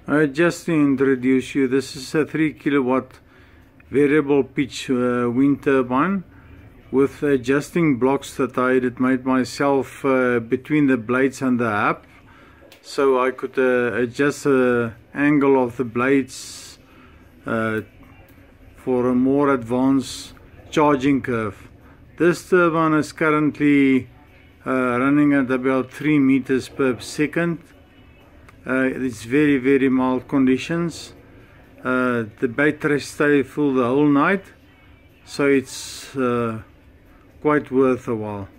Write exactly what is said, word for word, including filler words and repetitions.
Uh, just to introduce you, this is a three kilowatt variable pitch uh, wind turbine with adjusting blocks that I had made myself uh, between the blades and the hub, so I could uh, adjust the angle of the blades uh, for a more advanced charging curve. This turbine is currently uh, running at about three meters per second. Uh, it's very very mild conditions. Uh, the battery stay full the whole night, so it's uh, quite worth a while.